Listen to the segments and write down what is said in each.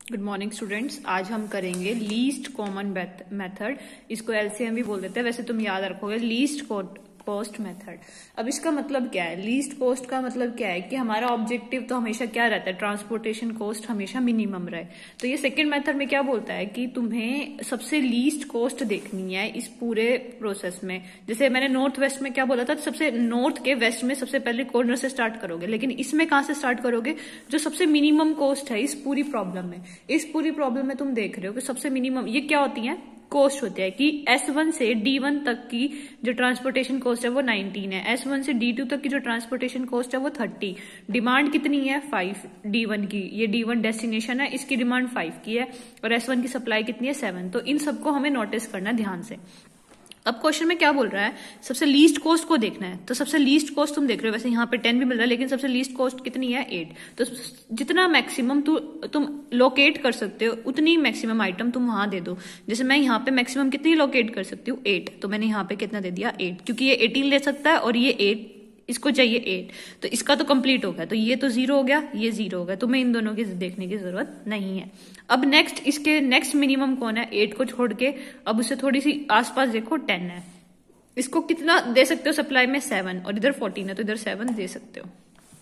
Good morning students. आज हम करेंगे लीस्ट कॉमन मेथड। इसको एलसीएम भी बोल देते हैं, वैसे तुम याद रखोगे लीस्ट कॉस्ट मेथड। अब इसका मतलब क्या है? लीस्ट कॉस्ट का मतलब क्या है कि हमारा ऑब्जेक्टिव तो हमेशा क्या रहता है, ट्रांसपोर्टेशन कॉस्ट हमेशा मिनिमम रहे। तो ये सेकंड मेथड में क्या बोलता है कि तुम्हें सबसे लीस्ट कॉस्ट देखनी है इस पूरे प्रोसेस में। जैसे मैंने नॉर्थ वेस्ट में क्या बोला था, सबसे नॉर्थ के वेस्ट में सबसे पहले कॉर्नर से स्टार्ट करोगे, लेकिन इसमें कहां से स्टार्ट करोगे? जो सबसे मिनिमम कॉस्ट है इस पूरी प्रॉब्लम में। इस पूरी प्रॉब्लम में तुम देख रहे हो कि सबसे मिनिमम ये क्या होती है, कॉस्ट होती है कि S1 से D1 तक की जो ट्रांसपोर्टेशन कॉस्ट है वो 19 है, S1 से D2 तक की जो ट्रांसपोर्टेशन कॉस्ट है वो 30। डिमांड कितनी है? 5 D1 की। ये D1 डेस्टिनेशन है, इसकी डिमांड 5 की है और S1 की सप्लाई कितनी है? 7। तो इन सबको हमें नोटिस करना है ध्यान से। अब क्वेश्चन में क्या बोल रहा है, सबसे लीस्ट कॉस्ट को देखना है। तो सबसे लीस्ट कॉस्ट तुम देख रहे हो, वैसे यहाँ पे 10 भी मिल रहा है, लेकिन सबसे लीस्ट कॉस्ट कितनी है? 8। तो जितना मैक्सिमम तुम लोकेट कर सकते हो उतनी मैक्सिमम आइटम तुम वहां दे दो। जैसे मैं यहाँ पे मैक्सिमम कितनी लोकेट कर सकती हूँ? 8। तो मैंने यहाँ पे कितना दे दिया? 8, क्योंकि ये 18 ले सकता है और ये 8, इसको चाहिए 8। तो इसका तो कंप्लीट हो गया, तो ये तो 0 हो गया, ये 0 हो गया। तुम्हें इन दोनों की देखने की जरूरत नहीं है। अब नेक्स्ट, इसके नेक्स्ट मिनिमम कौन है? 8 को छोड़ के अब उससे थोड़ी सी आसपास देखो, 10 है। इसको कितना दे सकते हो सप्लाई में? 7, और इधर 14 है तो इधर 7 दे सकते हो।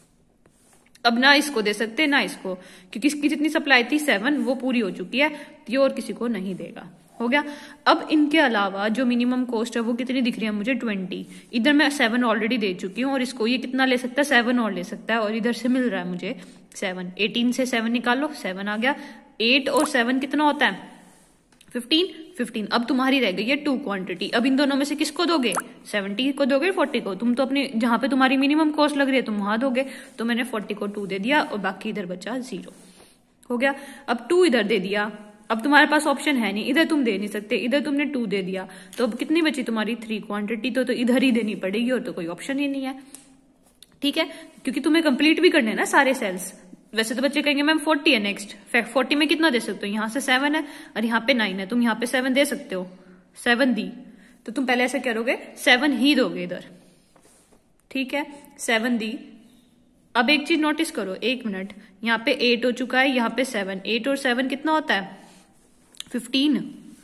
अब ना इसको दे सकते ना इसको, क्योंकि इसकी जितनी सप्लाई थी 7 वो पूरी हो चुकी है, ये और किसी को नहीं देगा। हो गया। अब इनके अलावा जो मिनिमम कॉस्ट है वो कितनी दिख रही है मुझे? 20। इधर मैं 7 ऑलरेडी दे चुकी हूँ और इसको ये कितना ले सकता है? 7 और ले सकता है, और इधर से मिल रहा है मुझे 7। 18 से 7 निकालो, 7 आ गया। 8 और 7 कितना होता है? 15। अब तुम्हारी रह गई है 2 क्वांटिटी। अब इन दोनों में से किसको दोगे? 70 को दोगे, 40 को? तुम तो अपने जहां पे तुम्हारी मिनिमम कॉस्ट लग रही है तुम वहां दोगे। तो मैंने 40 को 2 दे दिया और बाकी इधर बचा 0। हो गया। अब 2 इधर दे दिया। अब तुम्हारे पास ऑप्शन है नहीं, इधर तुम दे नहीं सकते, इधर तुमने 2 दे दिया। तो अब कितनी बची तुम्हारी? 3 क्वांटिटी। तो इधर ही देनी पड़ेगी और तो कोई ऑप्शन ही नहीं है। ठीक है, क्योंकि तुम्हें कंप्लीट भी करने हैं ना सारे सेल्स। वैसे तो बच्चे कहेंगे मैम 40 है नेक्स्ट, 40 में कितना दे सकते हो? यहाँ से 7 है और यहाँ पे 9 है, तुम यहाँ पे 7 दे सकते हो। 7 दी तो तुम पहले ऐसे करोगे, 7 ही दोगे इधर। ठीक है, 7 दी। अब एक चीज नोटिस करो, 1 मिनट, यहाँ पे 8 हो चुका है, यहाँ पे 7। 8 और 7 कितना होता है? 15।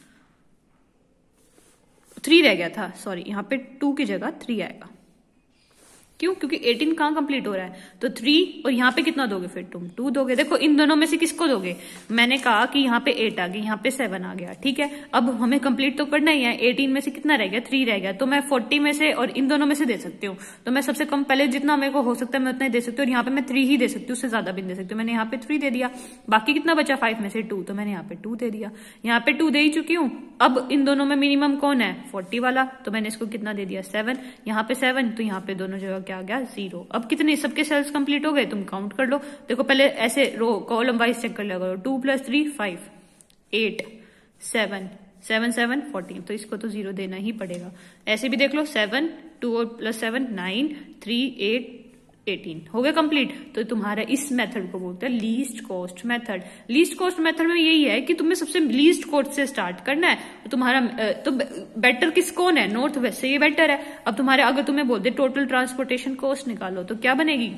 3 रह गया था, सॉरी, यहाँ पे 2 की जगह 3 आएगा। क्यों? क्योंकि 18 कहां कंप्लीट हो रहा है, तो 3। और यहाँ पे कितना दोगे फिर तुम? 2 दोगे। देखो इन दोनों में से किसको दोगे? मैंने कहा कि यहाँ पे 8 आ गई, यहाँ पे 7 आ गया। ठीक है, अब हमें कंप्लीट तो करना ही है। 18 में से कितना रह गया? 3 रह गया। तो मैं 40 में से और इन दोनों में से दे सकती हूँ। तो मैं सबसे कम पहले जितना मेरे को हो सकता है मैं उतना ही दे सकती हूँ, और यहाँ पे मैं 3 ही दे सकती हूँ, उससे ज्यादा भी दे सकती हूँ। मैंने यहाँ पे 3 दे दिया, बाकी कितना बचा? 5 में से 2, तो मैंने यहाँ पे 2 दे दिया। यहाँ पे 2 दे ही चुकी हूँ। अब इन दोनों में मिनिमम कौन है? 40 वाला, तो मैंने इसको कितना दे दिया? 7। यहाँ पे 7, तो यहाँ पे दोनों जगह क्या आ गया? 0। अब कितने सबके सेल्स कंप्लीट हो गए? तुम काउंट कर लो। देखो पहले ऐसे रो कॉलम वाइज चेक कर लिया करो। 2 + 3 5, 8 7 7 7 14। तो इसको तो 0 देना ही पड़ेगा। ऐसे भी देख लो, 7 2 + 7 9 3 8 18 हो गया कंप्लीट। तो तुम्हारा इस मेथड को बोलते हैं least cost method. Least cost method में यही है कि तुम्हें सबसे लीस्ट कॉस्ट से स्टार्ट करना है। तुम्हारा तो बेटर किस कौन है? नॉर्थ वेस्ट से ये बेटर है। अब तुम्हारे अगर तुम्हें बोलते टोटल ट्रांसपोर्टेशन कॉस्ट निकालो तो क्या बनेगी?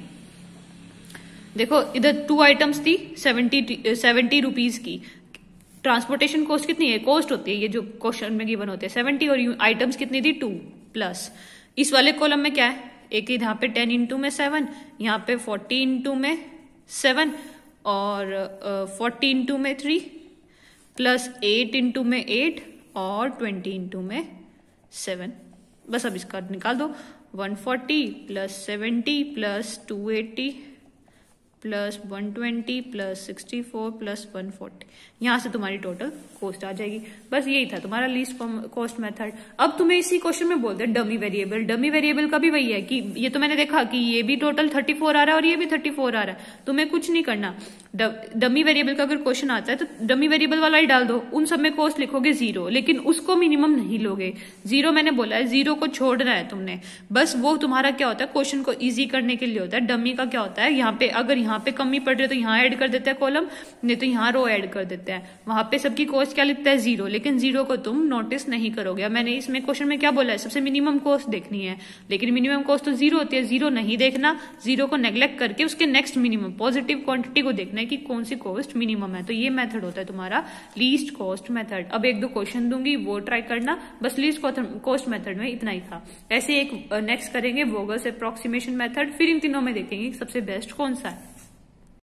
देखो इधर 2 आइटम्स थी, 70 रुपीज की। ट्रांसपोर्टेशन कॉस्ट कितनी है? कॉस्ट होती है ये जो क्वेश्चन में गिवन होते हैं 70, और आइटम्स कितनी थी? 2 प्लस इस वाले कॉलम में क्या है? एक यहाँ पे 10 इंटू में 7, यहाँ पे 40 इंटू में 7, और 40 इंटू में 3, प्लस 8 इंटू में 8, और 20 इंटू में 7। बस अब इसका निकाल दो। 140 + 70 + 280 + 120 + 64 + 140, यहां से तुम्हारी टोटल कॉस्ट आ जाएगी। बस यही था तुम्हारा लीस्ट कॉस्ट मेथड। अब तुम्हें इसी क्वेश्चन में बोलते हैं डमी वेरिएबल। डमी वेरिएबल का भी वही है कि ये तो मैंने देखा कि ये भी टोटल 34 आ रहा है और ये भी 34 आ रहा है। तुम्हें कुछ नहीं करना, डमी वेरिएबल का अगर क्वेश्चन आता है तो डमी वेरिएबल वाला ही डाल दो। उन सब में कॉस्ट लिखोगे 0, लेकिन उसको मिनिमम नहीं लोगे। 0 मैंने बोला है, 0 को छोड़ना है तुमने। बस वो तुम्हारा क्या होता है, क्वेश्चन को ईजी करने के लिए होता है। डमी का क्या होता है, यहाँ पे अगर यहाँ पे कमी पड़ रही है तो यहाँ ऐड कर देते हैं कॉलम, नहीं तो यहाँ रो ऐड कर देते हैं। वहां पे सबकी कॉस्ट क्या लिखता है 0, लेकिन 0 को तुम नोटिस नहीं करोगे। अब मैंने इसमें क्वेश्चन में क्या बोला है, सबसे मिनिमम कॉस्ट देखनी है, लेकिन मिनिमम कॉस्ट तो 0 होती है, 0 नहीं देखना, 0 को नेग्लेक्ट करके उसके नेक्स्ट मिनिमम पॉजिटिव क्वांटिटी को देखना है कि कौन सी कॉस्ट मिनिमम है। तो ये मेथड होता है तुम्हारा लीस्ट कॉस्ट मेथड। अब 1-2 क्वेश्चन दूंगी वो ट्राई करना, बस लीस्ट कॉस्ट मेथड में इतना ही था। ऐसे एक नेक्स्ट करेंगे वोगल्स अप्रोक्सीमेशन मेथड, फिर इन तीनों में देखेंगे सबसे बेस्ट कौन सा है।